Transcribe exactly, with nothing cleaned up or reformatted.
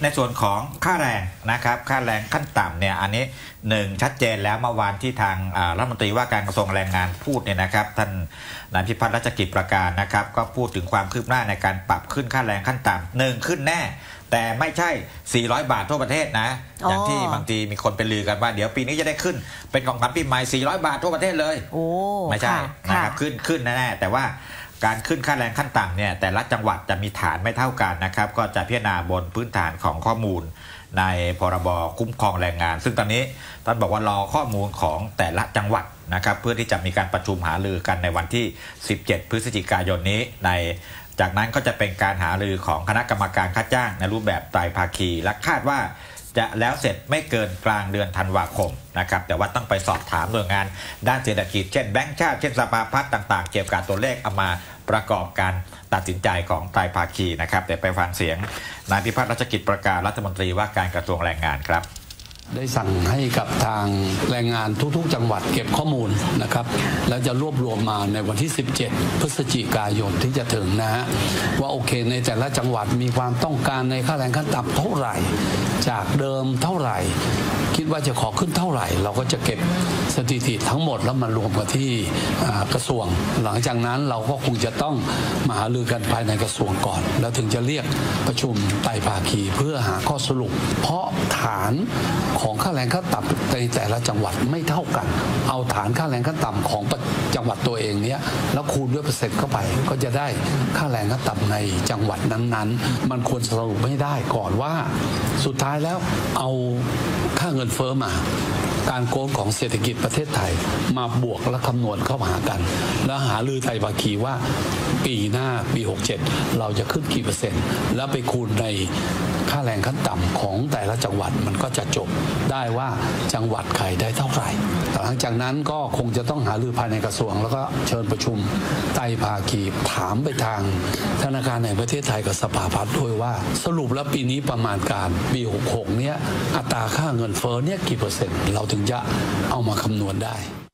ในส่วนของค่าแรงนะครับค่าแรงขั้นต่ำเนี่ยอันนี้หนึ่งชัดเจนแล้วเมื่อวานที่ทางรัฐมนตรีว่าการกระทรวงแรงงานพูดเนี่ยนะครับท่านนายพิพัฒน์รัชกิจประการนะครับก็พูดถึงความคืบหน้าในการปรับขึ้นค่าแรงขั้นต่ำหนึ่งขึ้นแน่แต่ไม่ใช่สี่ร้อยบาททั่วประเทศนะอย่างที่บางทีมีคนไปลือกันว่าเดี๋ยวปีนี้จะได้ขึ้นเป็นของขวัญปีใหม่สี่ร้อยบาททั่วประเทศเลยโอ้ไม่ใช่นะครับขึ้นขึ้นแน่แต่ว่าการขึ้นค่าแรงขั้นต่ำเนี่ยแต่ละจังหวัดจะมีฐานไม่เท่ากันนะครับก็จะพิจารณาบนพื้นฐานของข้อมูลในพรบคุ้มครองแรงงานซึ่งตอนนี้ท่านบอกว่ารอข้อมูลของแต่ละจังหวัดนะครับเพื่อที่จะมีการประชุมหารือกันในวันที่สิบเจ็ดพฤศจิกายนนี้ในจากนั้นก็จะเป็นการหารือของคณะกรรมการค่าจ้างในรูปแบบไตรภาคีและคาดว่าจะแล้วเสร็จไม่เกินกลางเดือนธันวาคมนะครับแต่ว่าต้องไปสอบถามหน่วยงานด้านเศรษฐกิจเช่นแบงก์ชาติเช่นสภาพัฒน์ต่างๆเกี่ยวกับตัวเลขเอามาประกอบการตัดสินใจของไตรภาคีนะครับแต่ไปฟังเสียงนายพิพัฒน์รัชกิจประการรัฐมนตรีว่าการกระทรวงแรงงานครับได้สั่งให้กับทางแรงงานทุกๆจังหวัดเก็บข้อมูลนะครับแล้วจะรวบรวมมาในวันที่สิบเจ็ดพฤศจิกายนที่จะถึงนะฮะว่าโอเคในแต่ละจังหวัดมีความต้องการในค่าแรงขั้นต่ำเท่าไหร่จากเดิมเท่าไหร่คิดว่าจะขอขึ้นเท่าไหร่เราก็จะเก็บสถิติทั้งหมดแล้วมารวมกันที่กระทรวงหลังจากนั้นเราก็คงจะต้องมาหารือกันภายในกระทรวงก่อนแล้วถึงจะเรียกประชุมไตรภาคีเพื่อหาข้อสรุปเพราะฐานของค่าแรงขั้นต่ำในแต่ละจังหวัดไม่เท่ากันเอาฐานค่าแรงขั้นต่ำของจังหวัดตัวเองเนี้ยแล้วคูณด้วยเปอร์เซ็นต์เข้าไปก็จะได้ค่าแรงขั้นต่ำในจังหวัดนั้นๆมันควรสรุปไม่ได้ก่อนว่าสุดท้ายแล้วเอาค่าเงินเฟ้อมาการโกงของเศรษฐกิจประเทศไทยมาบวกและคำนวณเข้าหากันแล้วหาลือไตรภาคีว่าปีหน้าปีหกสิบเจ็ดเราจะขึ้นกี่เปอร์เซ็นต์แล้วไปคูณในค่าแรงขั้นต่ำของแต่ละจังหวัดมันก็จะจบได้ว่าจังหวัดใครได้เท่าไหร่หลังจากนั้นก็คงจะต้องหารือภายในกระทรวงแล้วก็เชิญประชุมไตรภาคีถามไปทางธนาคารแห่งประเทศไทยกับสภาพัฒน์ด้วยว่าสรุปแล้วปีนี้ประมาณการปีหกสิบหกเนี้ยอัตราค่าเงินเฟ้อเนี่ยกี่เปอร์เซ็นต์เราถึงจะเอามาคำนวณได้